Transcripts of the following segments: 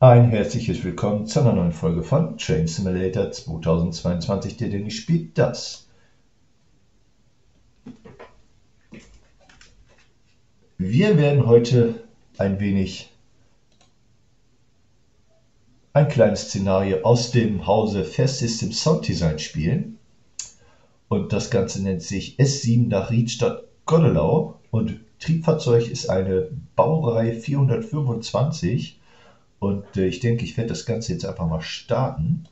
Ein herzliches Willkommen zu einer neuen Folge von Train Simulator 2022. Der Danny spielt das. Wir werden heute ein kleines Szenario aus dem Hause Fair System Sound Design spielen. Und das Ganze nennt sich S7 nach Riedstadt Goddelau. Und Triebfahrzeug ist eine Baureihe 425. Und ich denke, ich werde das Ganze jetzt einfach mal starten.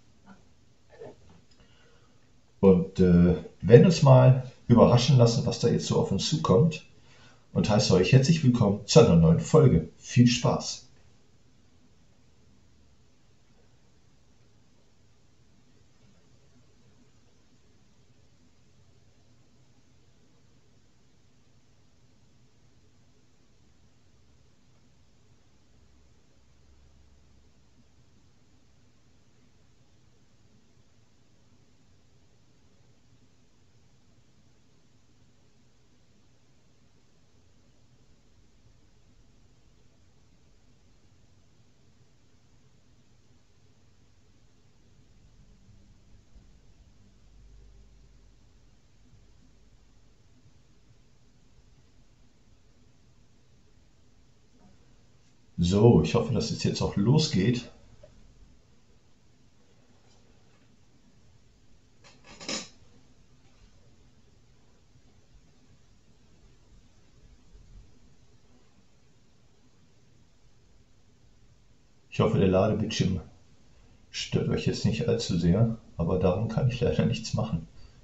Und werden uns mal überraschen lassen, was da jetzt so auf uns zukommt. Und heiße euch herzlich willkommen zu einer neuen Folge. Viel Spaß! So, ich hoffe, dass es jetzt auch losgeht. Ich hoffe, der Ladebildschirm stört euch jetzt nicht allzu sehr, aber daran kann ich leider nichts machen.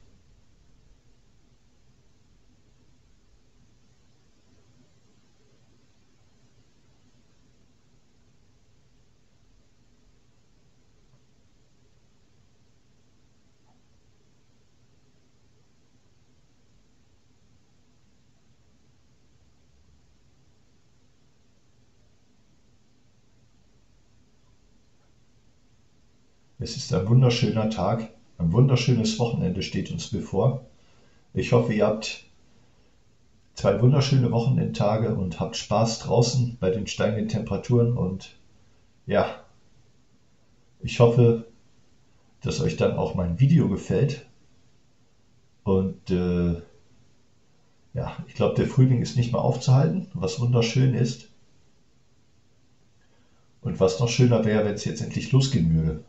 Es ist ein wunderschöner Tag, ein wunderschönes Wochenende steht uns bevor. Ich hoffe, ihr habt zwei wunderschöne Wochenendtage und habt Spaß draußen bei den steigenden Temperaturen und ja, ich hoffe, dass euch dann auch mein Video gefällt und ja, ich glaube, der Frühling ist nicht mehr aufzuhalten, was wunderschön ist. Und was noch schöner wäre, wenn es jetzt endlich losgehen würde.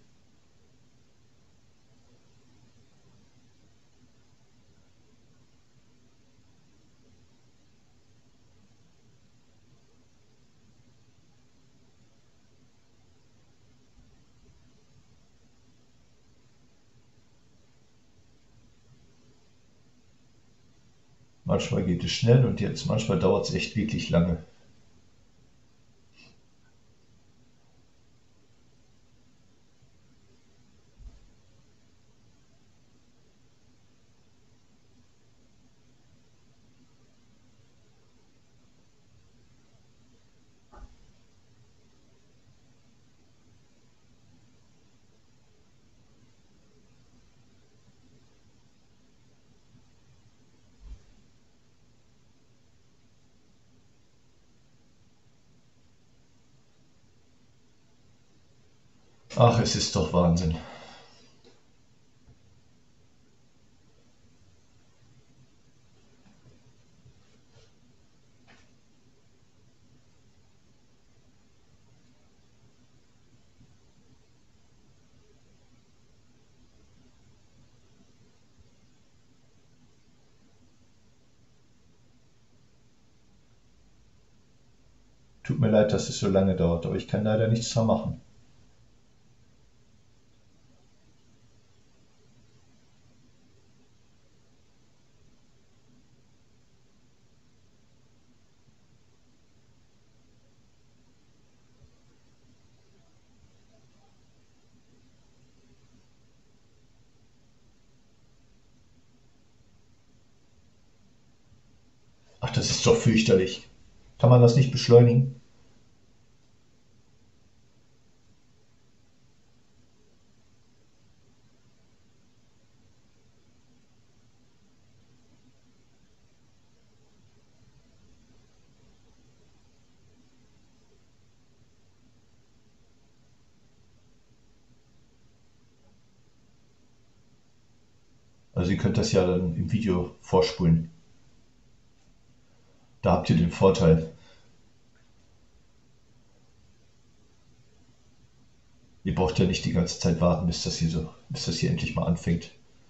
Manchmal geht es schnell und jetzt manchmal dauert es echt wirklich lange. Ach, es ist doch Wahnsinn. Tut mir leid, dass es so lange dauert, aber ich kann leider nichts mehr machen. Ach, das ist doch fürchterlich. Kann man das nicht beschleunigen? Also ihr könnt das ja dann im Video vorspulen. Da habt ihr den Vorteil. Ihr braucht ja nicht die ganze Zeit warten, bis das hier endlich mal anfängt.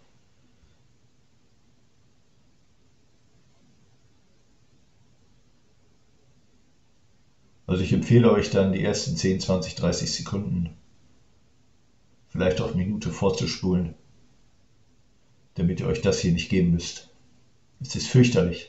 Also ich empfehle euch dann die ersten 10, 20, 30 Sekunden, vielleicht auch eine Minute vorzuspulen, damit ihr euch das hier nicht geben müsst. Es ist fürchterlich.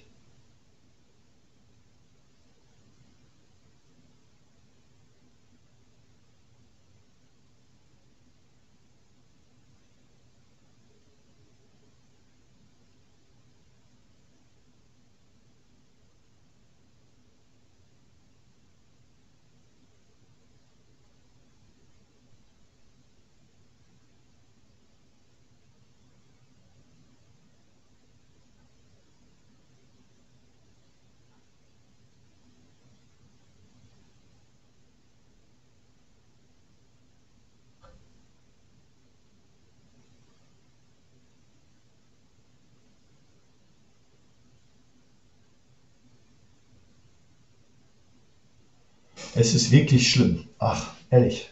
Es ist wirklich schlimm. Ach, ehrlich.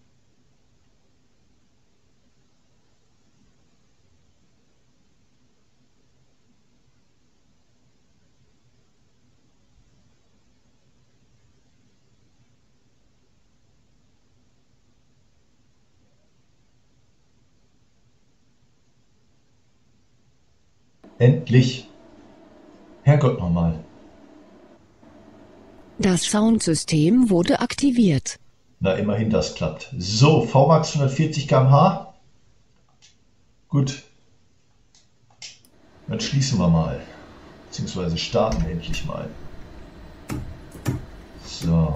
Endlich. Herrgott nochmal. Das Soundsystem wurde aktiviert. Na, immerhin das klappt. So, VMAX 140 km/h. Gut. Dann schließen wir mal. Beziehungsweise starten endlich mal. So.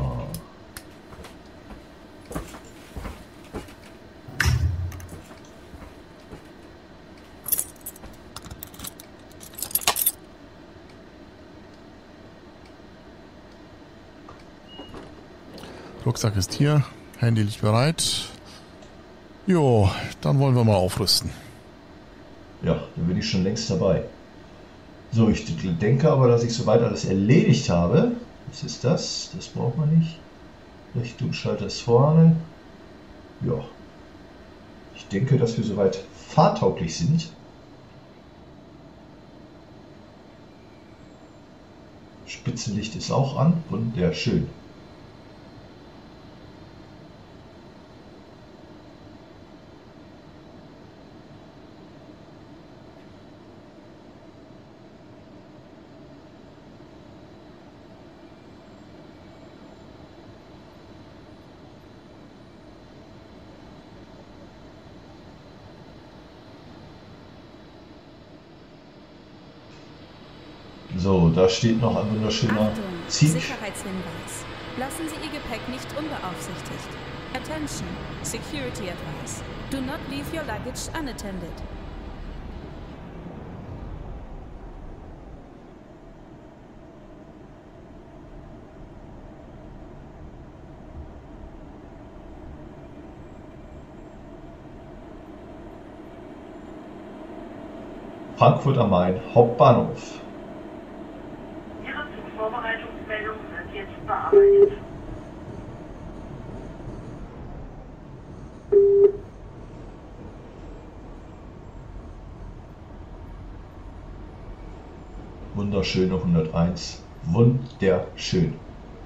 Rucksack ist hier, Handy liegt bereit. Jo, dann wollen wir mal aufrüsten. Ja, dann bin ich schon längst dabei. So, ich denke aber, dass ich soweit alles erledigt habe. Was ist das? Das braucht man nicht. Richtungsschalter ist vorne. Ja. Ich denke, dass wir soweit fahrtauglich sind. Spitzenlicht ist auch an. Wunderschön. So, da steht noch ein wunderschöner Ziel. Sicherheitshinweis. Lassen Sie Ihr Gepäck nicht unbeaufsichtigt. Attention, Security Advice. Do not leave your luggage unattended. Frankfurt am Main, Hauptbahnhof. Ihre Zugvorbereitungsmeldung wird jetzt bearbeitet. Wunderschöne 101. Wunderschön.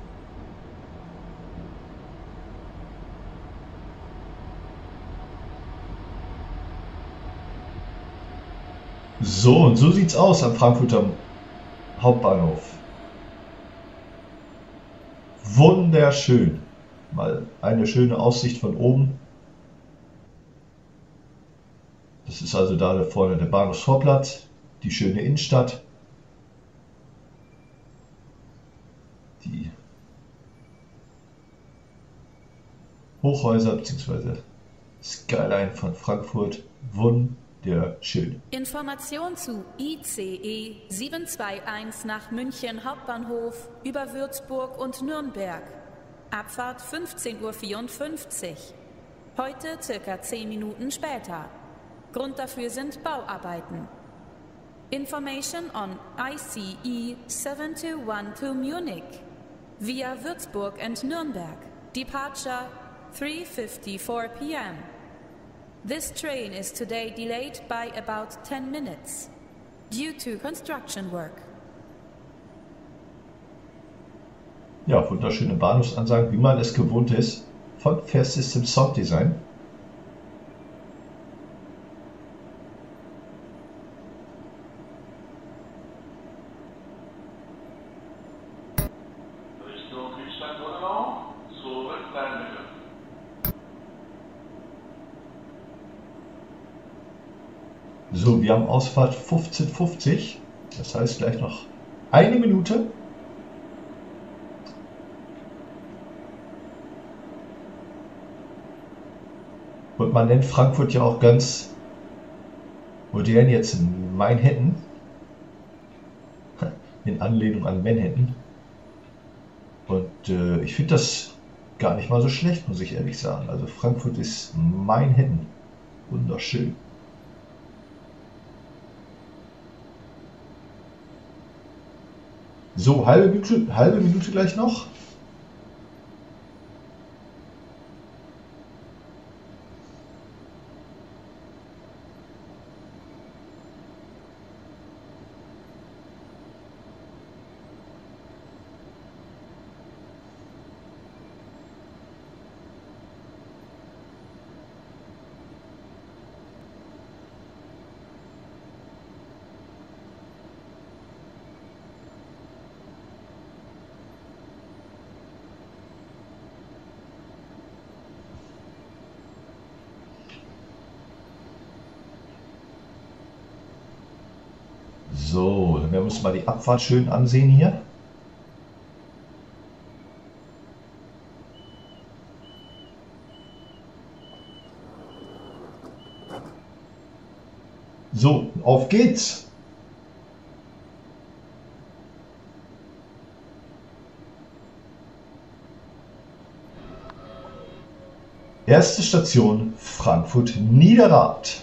So, und so sieht's aus am Frankfurter Hauptbahnhof. Wunderschön. Mal eine schöne Aussicht von oben. Das ist also da vorne der Bahnhofsvorplatz, die schöne Innenstadt. Die Hochhäuser bzw. Skyline von Frankfurt. Wunderschön. Information zu ICE 721 nach München Hauptbahnhof über Würzburg und Nürnberg. Abfahrt 15:54 Uhr. Heute circa 10 Minuten später. Grund dafür sind Bauarbeiten. Information on ICE 7212 Munich via Würzburg and Nürnberg. Departure 3:54 p.m. This train is today delayed by about 10 minutes due to construction work. Ja, wunderschöne Bahnhofsansagen, wie man es gewohnt ist von Fair System Sound Design. Richtung Kriegstein-Donau, zurück Leinmühle. So, wir haben Ausfahrt 15:50, das heißt gleich noch eine Minute. Und man nennt Frankfurt ja auch ganz modern jetzt Manhattan, in Anlehnung an Manhattan. Und ich finde das gar nicht mal so schlecht, muss ich ehrlich sagen. Also Frankfurt ist Manhattan, wunderschön. So, halbe Minute gleich noch. So, dann werden wir uns mal die Abfahrt schön ansehen hier. So, auf geht's! Erste Station Frankfurt-Niederrad.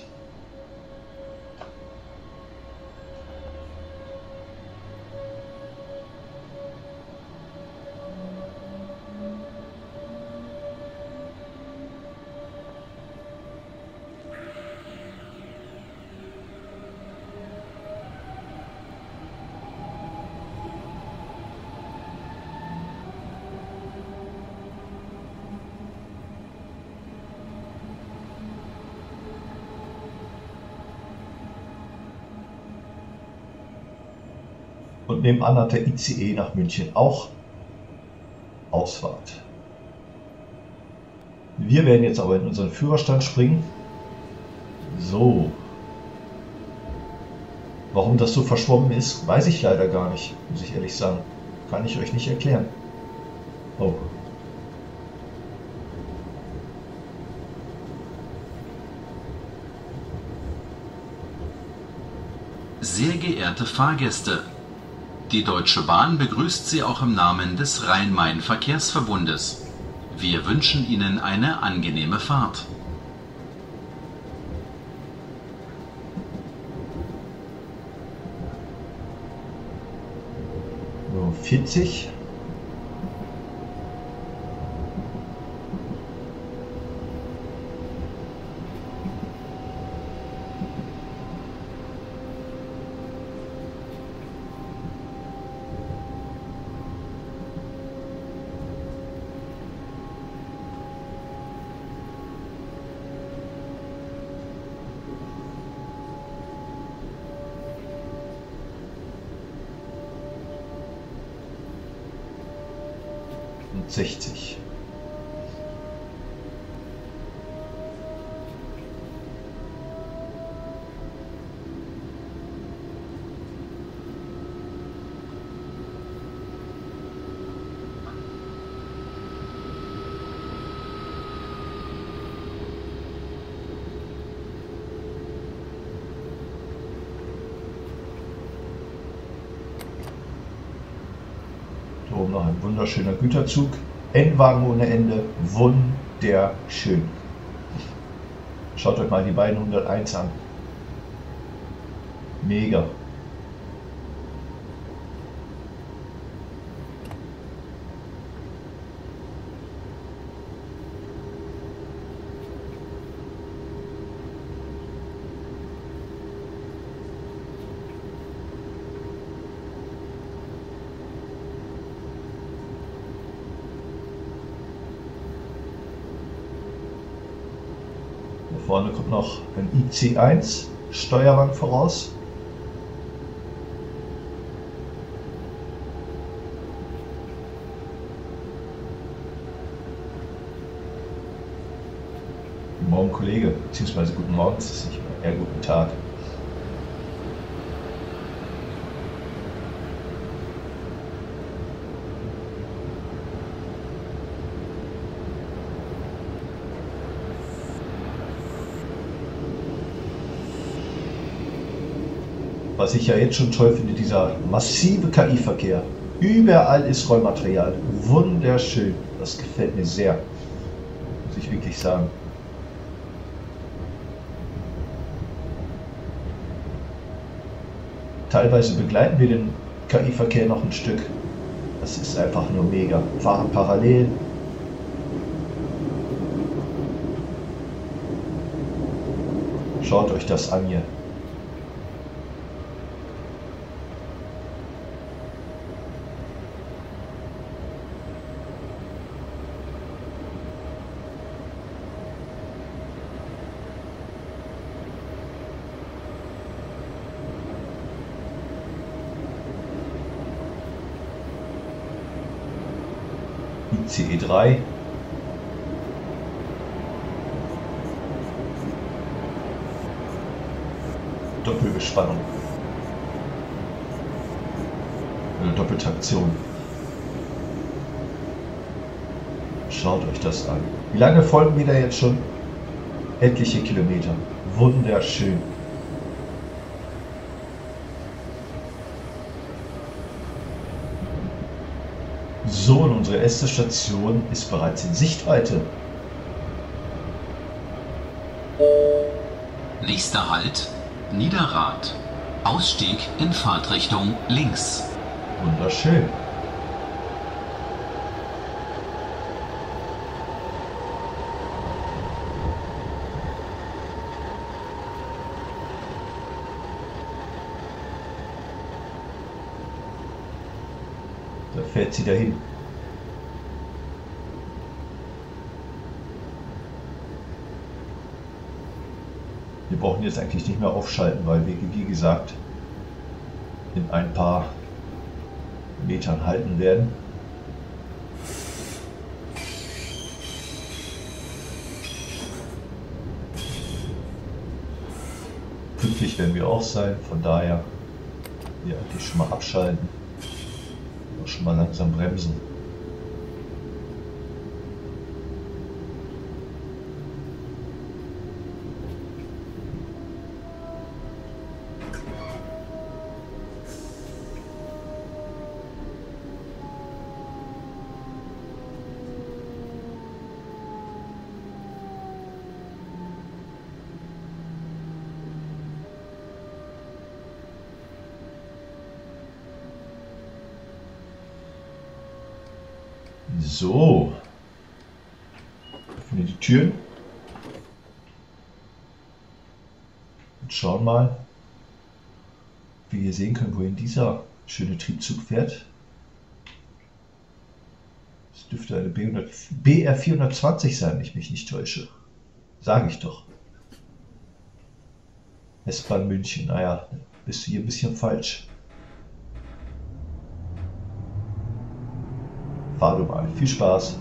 Und nebenan hat der ICE nach München auch Ausfahrt. Wir werden jetzt aber in unseren Führerstand springen. So. Warum das so verschwommen ist, weiß ich leider gar nicht, muss ich ehrlich sagen. Kann ich euch nicht erklären. Oh. Sehr geehrte Fahrgäste, die Deutsche Bahn begrüßt Sie auch im Namen des Rhein-Main-Verkehrsverbundes. Wir wünschen Ihnen eine angenehme Fahrt. So, 40. Und 60. Da oben noch ein wunderschöner Güterzug. N-Wagen ohne Ende. Wunderschön. Schaut euch mal die beiden 101 an. Mega. Vorne kommt noch ein IC1 Steuerwagen voraus. Guten Morgen, Kollege, beziehungsweise guten Morgen, es ist nicht mehr. Ja, guten Tag. Was ich ja jetzt schon toll finde, dieser massive KI-Verkehr. Überall ist Rollmaterial. Wunderschön. Das gefällt mir sehr. Muss ich wirklich sagen. Teilweise begleiten wir den KI-Verkehr noch ein Stück. Das ist einfach nur mega. Fahren parallel. Schaut euch das an hier. ICE3. Doppelbespannung. Eine Doppeltraktion. Schaut euch das an. Wie lange folgen wir da jetzt schon? Etliche Kilometer. Wunderschön. So, und unsere erste Station ist bereits in Sichtweite. Nächster Halt, Niederrad. Ausstieg in Fahrtrichtung links. Wunderschön. Da fährt sie dahin. Wir brauchen jetzt eigentlich nicht mehr aufschalten, weil wir, wie gesagt, in ein paar Metern halten werden. Pünktlich werden wir auch sein, von daher hier eigentlich schon mal abschalten. Auch schon mal langsam bremsen. So, öffne die Türen und schauen mal, wie ihr sehen könnt, wohin dieser schöne Triebzug fährt. Es dürfte eine BR 420 sein, wenn ich mich nicht täusche. Sage ich doch. S-Bahn München, naja, bist du hier ein bisschen falsch. Fahr du mal. Viel Spaß.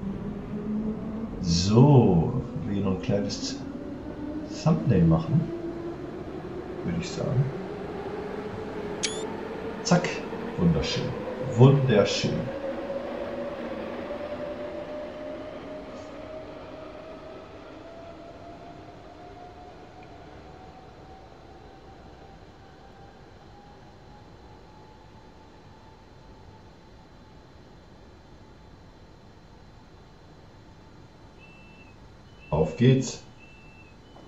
So, wir hier noch ein kleines Thumbnail machen, würde ich sagen. Zack. Wunderschön. Wunderschön. Auf geht's.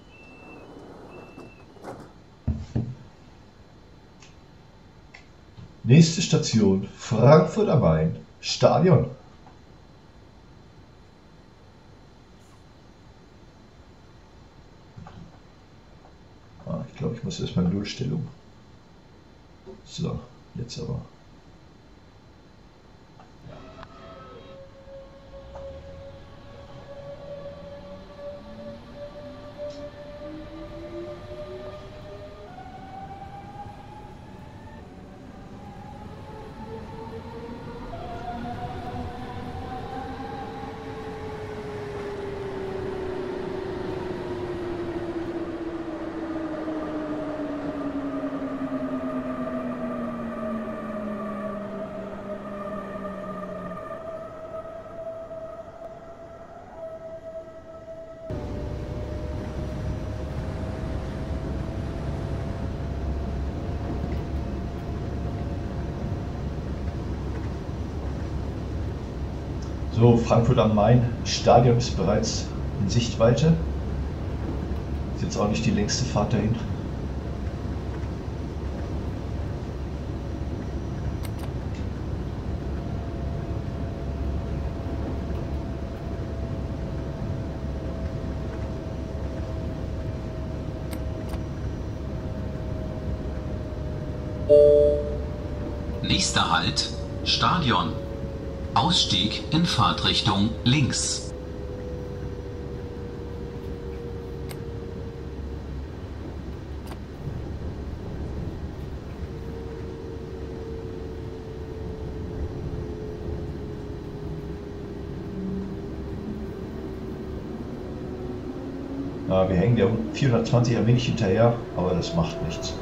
Nächste Station Frankfurt am Main, Stadion. Ich glaube, ich muss erstmal Nullstellung. So, jetzt aber. So, Frankfurt am Main, Stadion ist bereits in Sichtweite. Ist jetzt auch nicht die längste Fahrt dahin. Nächster Halt, Stadion. Ausstieg in Fahrtrichtung links. Ja, wir hängen der 420 ein wenig hinterher, aber das macht nichts.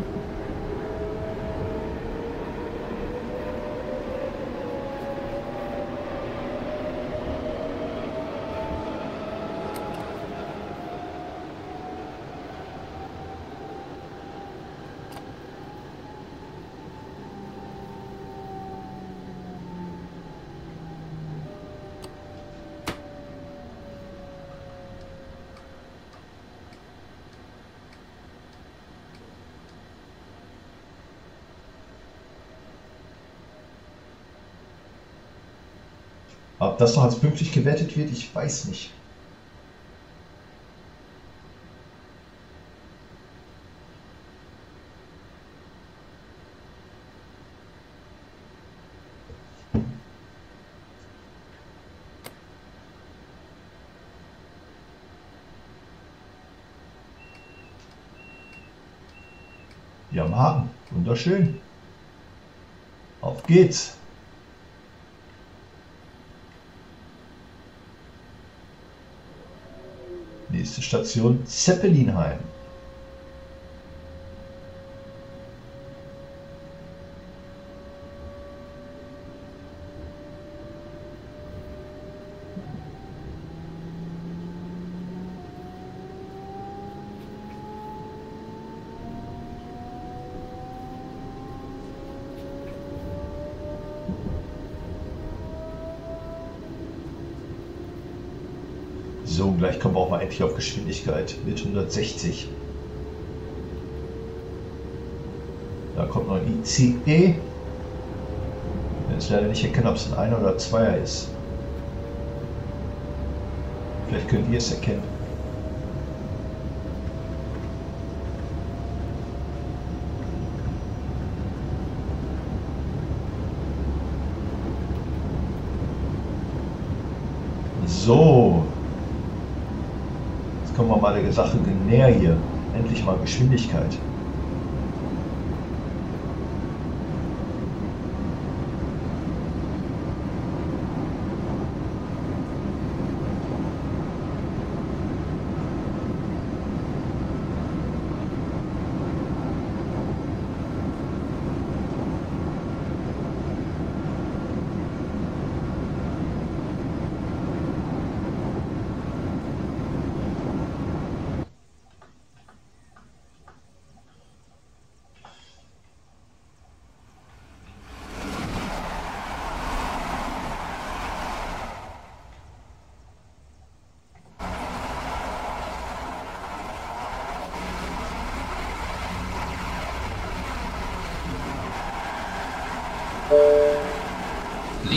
Ob das noch als pünktlich gewertet wird, ich weiß nicht. Ja, am Haken. Wunderschön. Auf geht's. Nächste Station Zeppelinheim. So, gleich kommen wir auch mal endlich auf Geschwindigkeit mit 160. Da kommt noch ein ICE. Ich kann jetzt leider nicht erkennen, ob es ein Einer oder Zweier ist. Vielleicht könnt ihr es erkennen. So. Jetzt kommen wir mal der Sache näher hier. Endlich mal Geschwindigkeit.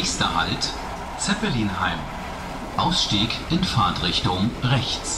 Nächster Halt Zeppelinheim. Ausstieg in Fahrtrichtung rechts.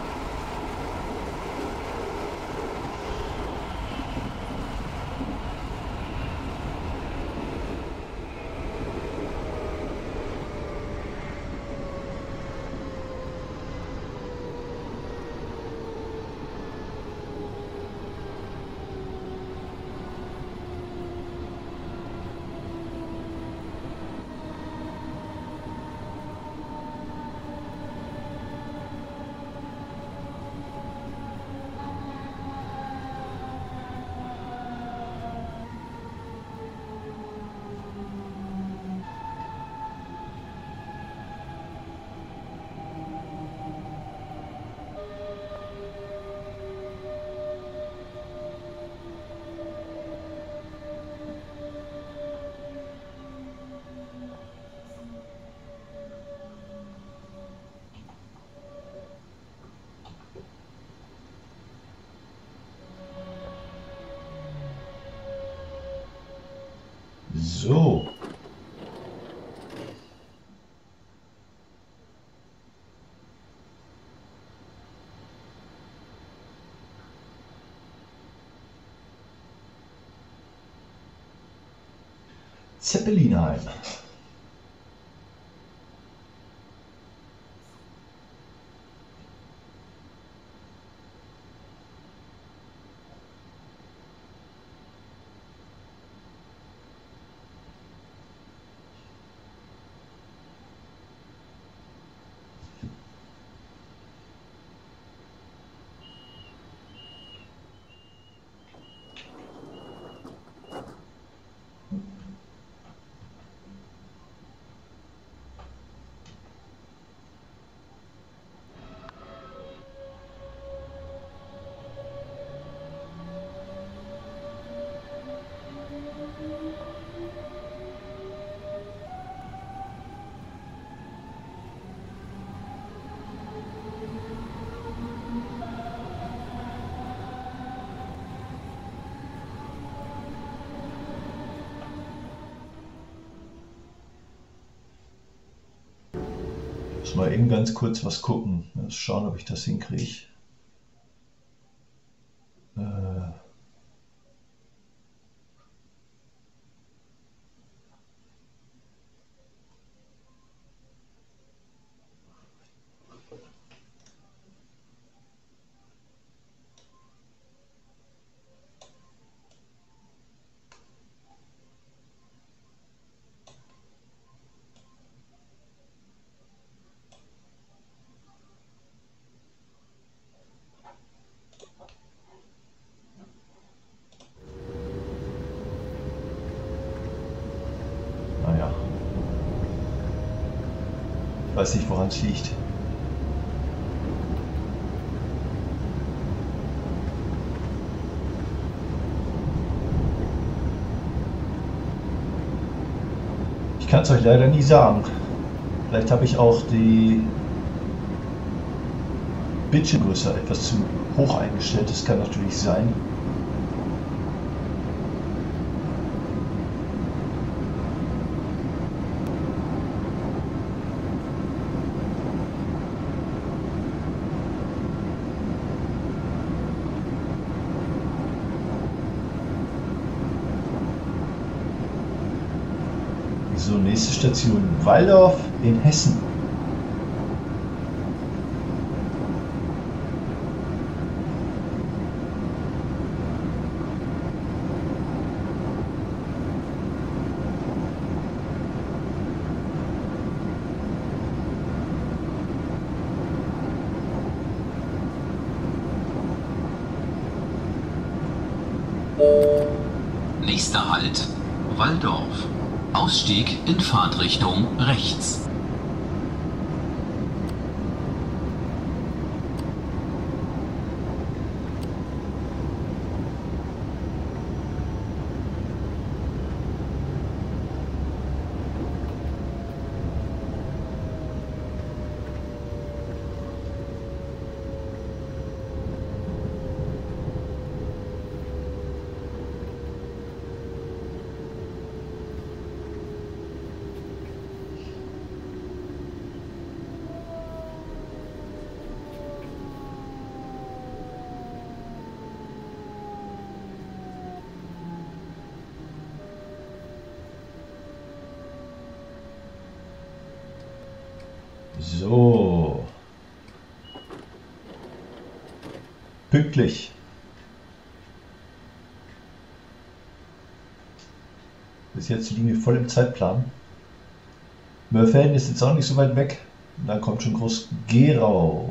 So. Zeppelinheim. Ich muss mal eben ganz kurz was gucken. Mal schauen, ob ich das hinkriege. Naja. Ich weiß nicht, woran es liegt. Ich kann es euch leider nie sagen. Vielleicht habe ich auch die Bildschirmgröße etwas zu hoch eingestellt. Das kann natürlich sein. So, nächste Station Walldorf in Hessen. Nächster Halt Walldorf. Ausstieg in Fahrtrichtung rechts. So. Pünktlich. Bis jetzt liegen wir voll im Zeitplan. Mörfelden ist jetzt auch nicht so weit weg. Und dann kommt schon Groß Gerau.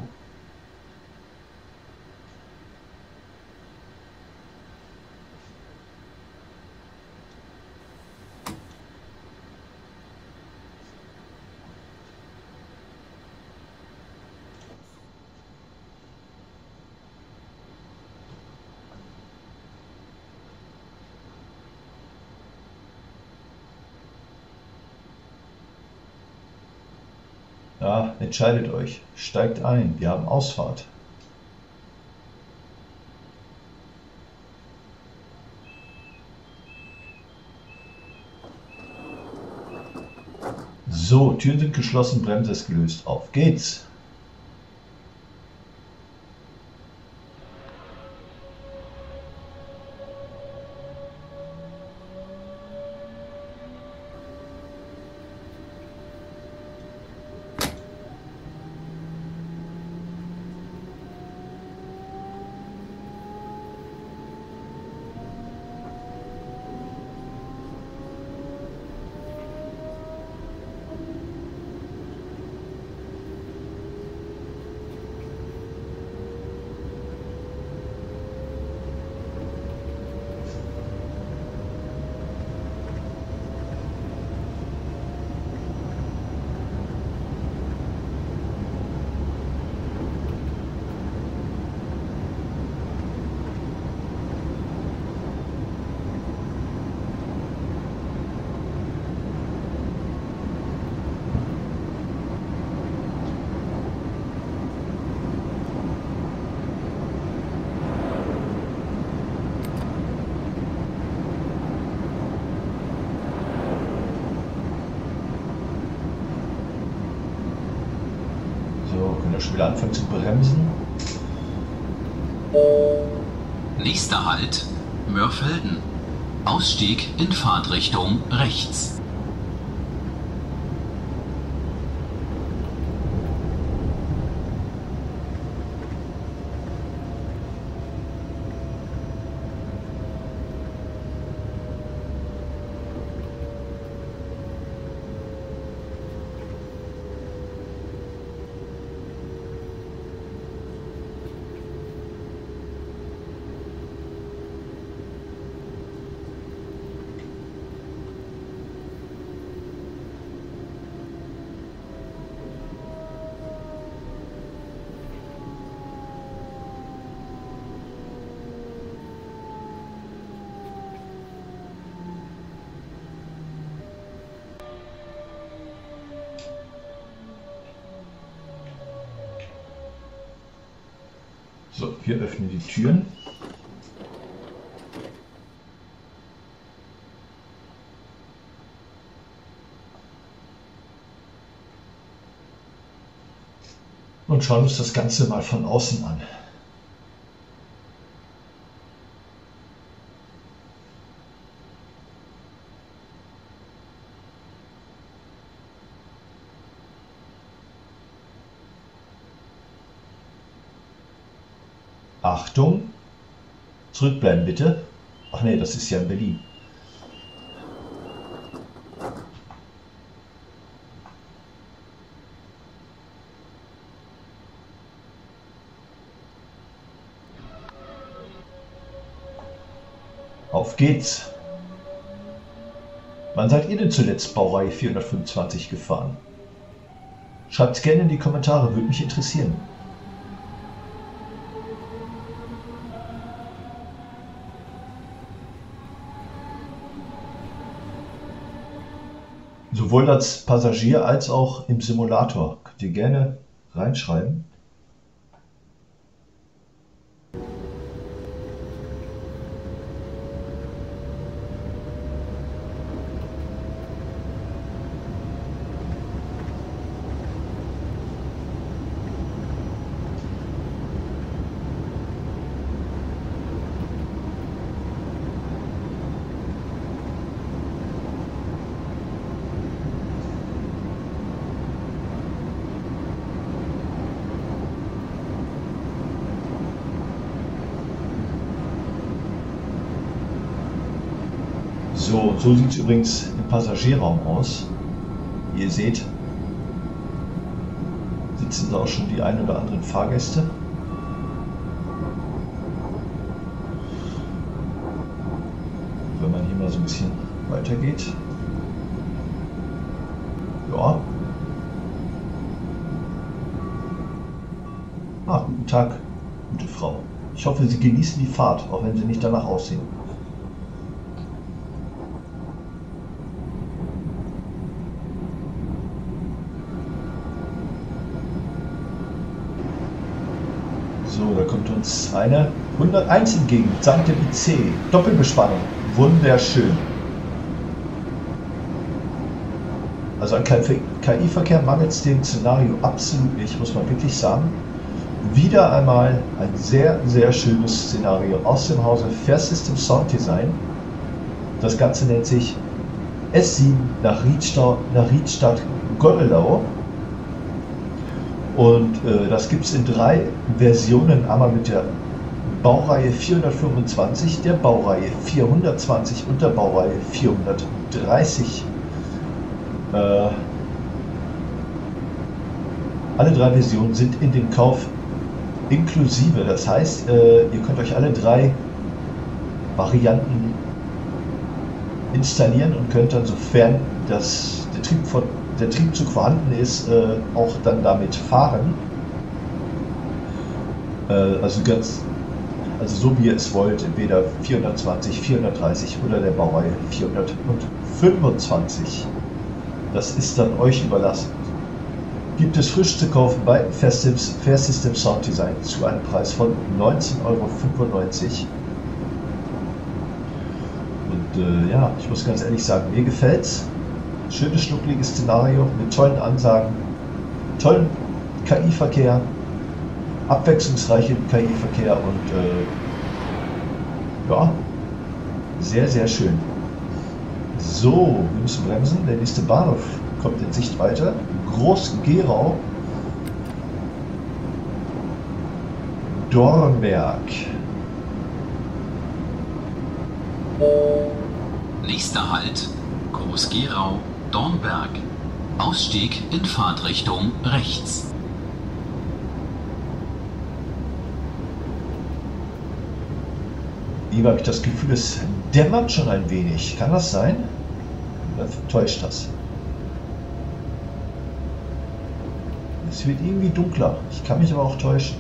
Ja, entscheidet euch. Steigt ein. Wir haben Ausfahrt. So, Türen sind geschlossen, Bremse ist gelöst. Auf geht's! Können wir schon wieder anfangen zu bremsen? Nächster Halt, Mörfelden. Ausstieg in Fahrtrichtung rechts. So, wir öffnen die Türen. Und schauen uns das Ganze mal von außen an. Achtung! Zurückbleiben bitte. Ach nee, das ist ja in Berlin. Auf geht's! Wann seid ihr denn zuletzt Baureihe 425 gefahren? Schreibt's gerne in die Kommentare, würde mich interessieren. Sowohl als Passagier als auch im Simulator. Könnt ihr gerne reinschreiben. So sieht es übrigens im Passagierraum aus. Wie ihr seht, sitzen da auch schon die ein oder anderen Fahrgäste. Wenn man hier mal so ein bisschen weitergeht. Ja. Ah, guten Tag, gute Frau. Ich hoffe, Sie genießen die Fahrt, auch wenn Sie nicht danach aussehen. So, da kommt uns eine 101 entgegen, samt dem IC. Doppelbespannung, wunderschön. Also an KI-Verkehr mangelt es dem Szenario absolut nicht, muss man wirklich sagen. Wieder einmal ein sehr, sehr schönes Szenario aus dem Hause Fair System Sound Design. Das Ganze nennt sich S7 nach Riedstadt Gollelau. Und das gibt es in 3 Versionen, einmal mit der Baureihe 425, der Baureihe 420 und der Baureihe 430. Alle 3 Versionen sind in den Kauf inklusive. Das heißt, ihr könnt euch alle 3 Varianten installieren und könnt dann, sofern der Triebzug vorhanden ist, auch dann damit fahren. Also so wie ihr es wollt, entweder 420, 430 oder der Baureihe 425. Das ist dann euch überlassen. Gibt es frisch zu kaufen bei Fair System Sound Design zu einem Preis von 19,95 €. Und ja, ich muss ganz ehrlich sagen, mir gefällt's. Schönes, schnuckliges Szenario mit tollen Ansagen, tollen KI-Verkehr, abwechslungsreichem KI-Verkehr und ja, sehr, sehr schön. So, wir müssen bremsen. Der nächste Bahnhof kommt in Sichtweite. Groß-Gerau. Dornberg. Nächster Halt, Groß-Gerau, Dornberg. Ausstieg in Fahrtrichtung rechts. Hier habe ich das Gefühl, es dämmert schon ein wenig. Kann das sein? Oder täuscht das? Es wird irgendwie dunkler. Ich kann mich aber auch täuschen.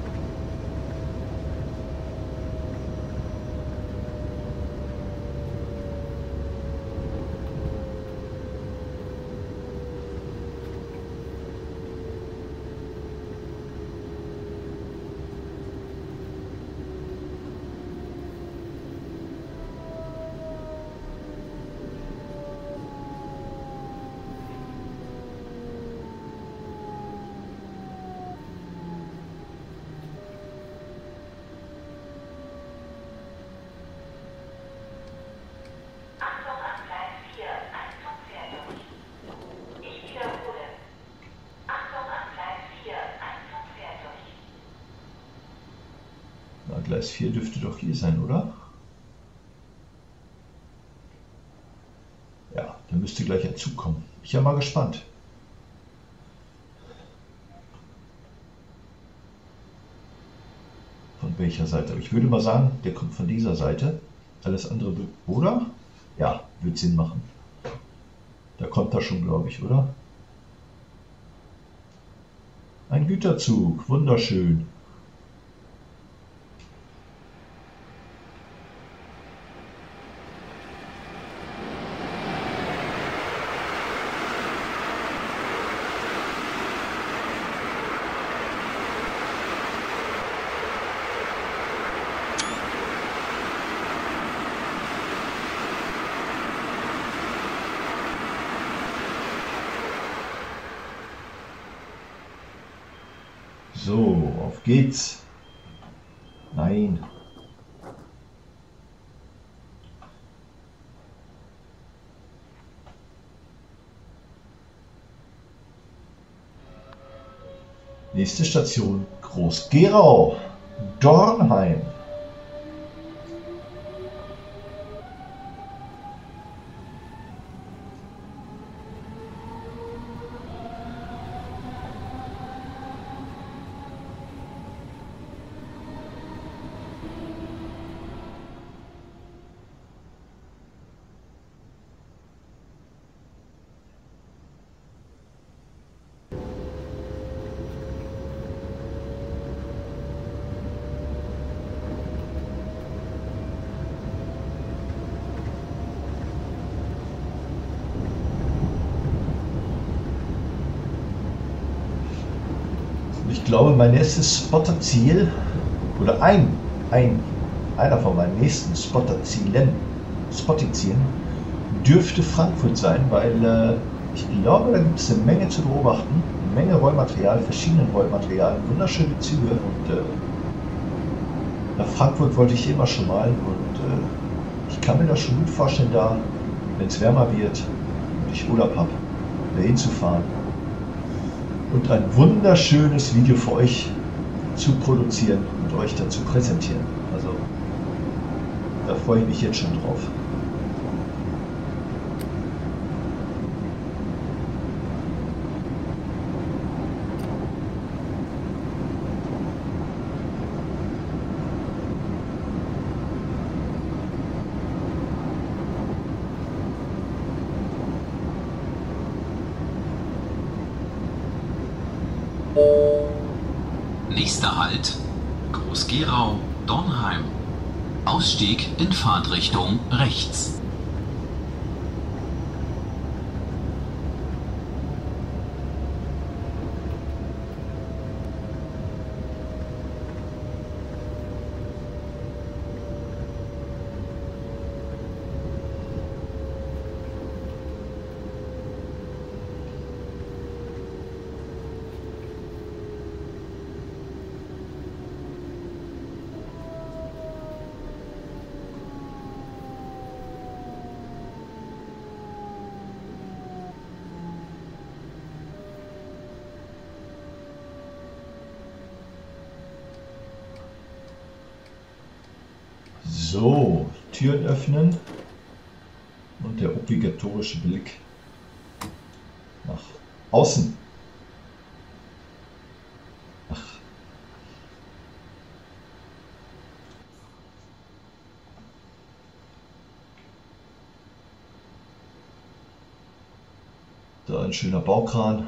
Gleis 4 dürfte doch hier sein, oder? Ja, da müsste gleich ein Zug kommen. Ich bin ja mal gespannt. Von welcher Seite? Aber ich würde mal sagen, der kommt von dieser Seite. Alles andere, oder? Ja, wird Sinn machen. Da kommt er schon, glaube ich, oder? Ein Güterzug, wunderschön. So, auf geht's. Nein. Nächste Station, Groß-Gerau, Dornheim. glaube, mein nächstes Spotterziel oder einer von meinen nächsten Spotterzielen dürfte Frankfurt sein, weil ich glaube, da gibt es eine Menge zu beobachten, eine Menge Rollmaterial, verschiedenen Rollmaterial, wunderschöne Züge und nach Frankfurt wollte ich immer schon mal und ich kann mir das schon gut vorstellen, da, wenn es wärmer wird und ich Urlaub habe, dahin zu fahren und ein wunderschönes Video für euch zu produzieren und euch dazu präsentieren. Also da freue ich mich jetzt schon drauf. Nächster Halt: Groß-Gerau, Dornheim. Ausstieg in Fahrtrichtung rechts. So, Türen öffnen und der obligatorische Blick nach außen. Ach. Da ein schöner Baukran.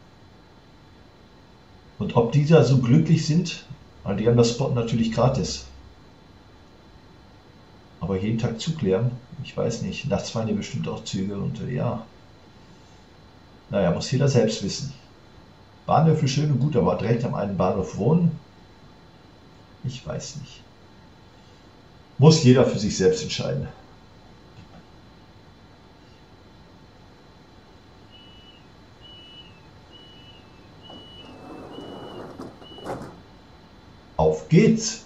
Und ob die da so glücklich sind, weil die haben das Spot natürlich gratis. Aber jeden Tag Zug leeren, ich weiß nicht. Nachts fahren ja bestimmt auch Züge und ja. Naja, muss jeder selbst wissen. Bahnhöfe schön und gut, aber direkt am einen Bahnhof wohnen? Ich weiß nicht. Muss jeder für sich selbst entscheiden. Auf geht's!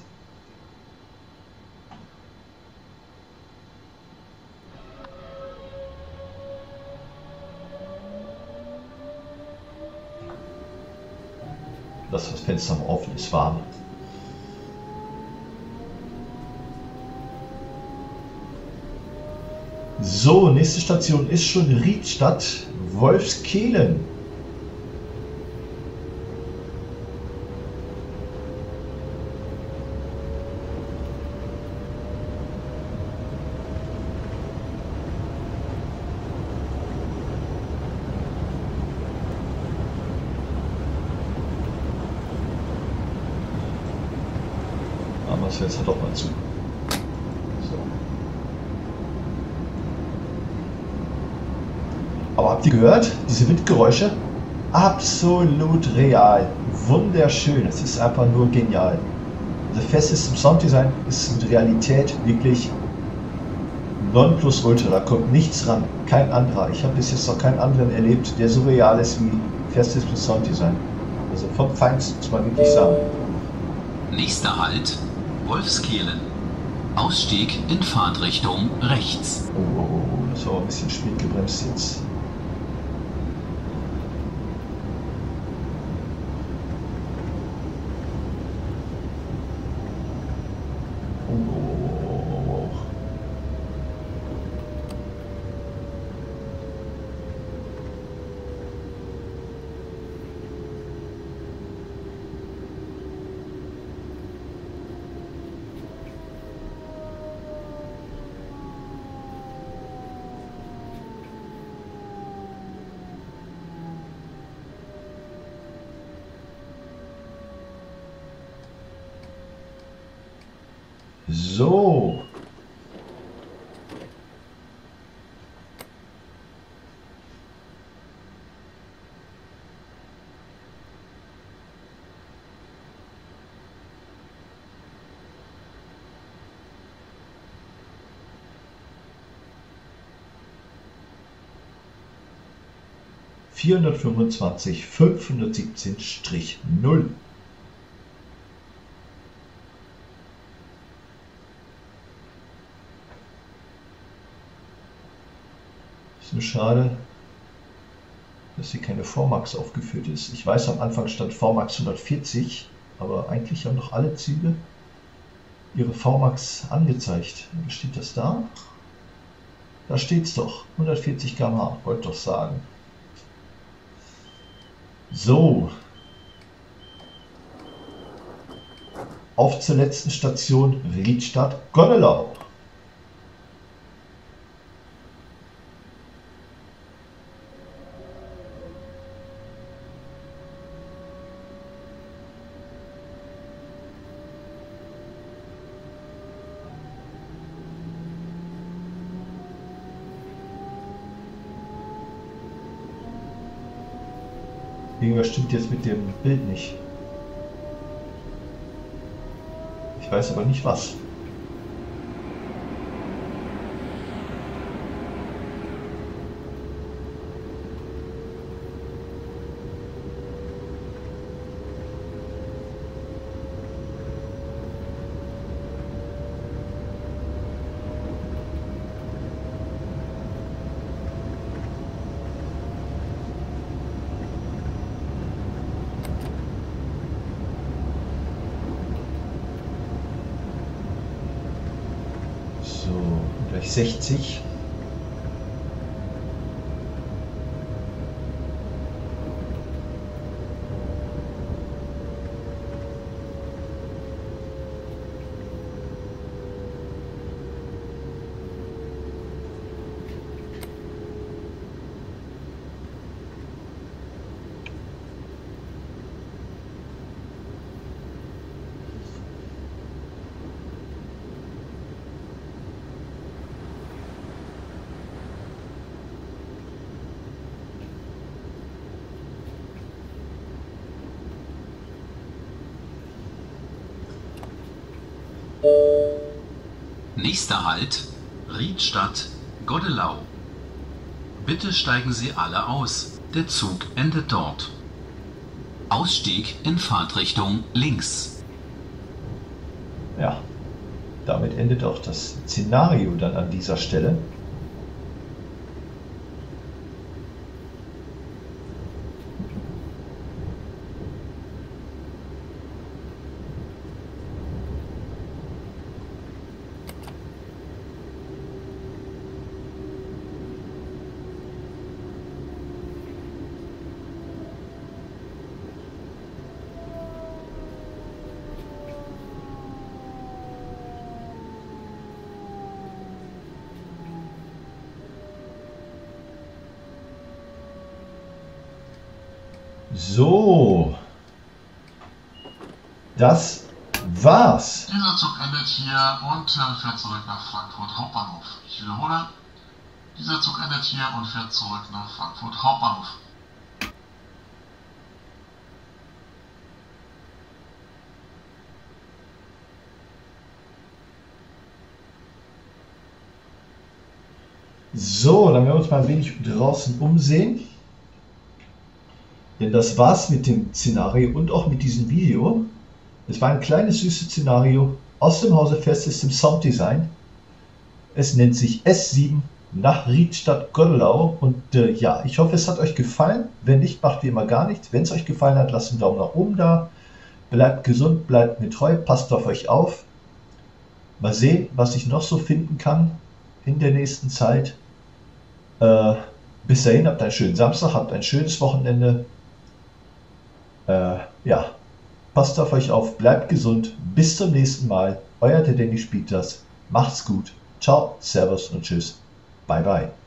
Lass das Fenster mal offen, ist warm. So, nächste Station ist schon Riedstadt, Wolfskehlen. Machen wir das Fenster doch mal zu. So. Aber habt ihr gehört? Diese Windgeräusche? Absolut real. Wunderschön. Es ist einfach nur genial. Also festes Sounddesign ist mit Realität wirklich Nonplusultra. Da kommt nichts ran. Kein anderer. Ich habe bis jetzt noch keinen anderen erlebt, der so real ist wie festes Sounddesign. Also vom Feinsten, muss man wirklich sagen. Nächster Halt: Wolfskehlen. Ausstieg in Fahrtrichtung rechts. Oh, das war ein bisschen spät gebremst jetzt. Oh. So. 425 517-0. Ist nur schade, dass hier keine VMAX aufgeführt ist. Ich weiß, am Anfang stand VMAX 140, aber eigentlich haben doch alle Züge ihre VMAX angezeigt. Steht das da? Da steht es doch. 140 km/h, wollte doch sagen. So. Auf zur letzten Station, Riedstadt-Goddelau. Irgendwas stimmt jetzt mit dem Bild nicht. Ich weiß aber nicht was. Gleich 60. Nächster Halt, Riedstadt-Goddelau. Bitte steigen Sie alle aus. Der Zug endet dort. Ausstieg in Fahrtrichtung links. Ja, damit endet auch das Szenario dann an dieser Stelle. So, das war's. Dieser Zug endet hier und fährt zurück nach Frankfurt Hauptbahnhof. Ich wiederhole, dieser Zug endet hier und fährt zurück nach Frankfurt Hauptbahnhof. So, dann werden wir uns mal ein wenig draußen umsehen. Denn das war's mit dem Szenario und auch mit diesem Video. Es war ein kleines süßes Szenario aus dem Hause Fair System Sound Design. Es nennt sich S7 nach Riedstadt-Goddelau und ja, ich hoffe, es hat euch gefallen. Wenn nicht, macht wie immer gar nichts. Wenn es euch gefallen hat, lasst einen Daumen nach oben da. Bleibt gesund, bleibt mir treu, passt auf euch auf. Mal sehen, was ich noch so finden kann in der nächsten Zeit. Bis dahin, habt einen schönen Samstag, habt ein schönes Wochenende. Ja, passt auf euch auf, bleibt gesund. Bis zum nächsten Mal. Euer der Danny spielt das. Macht's gut. Ciao, Servus und Tschüss. Bye bye.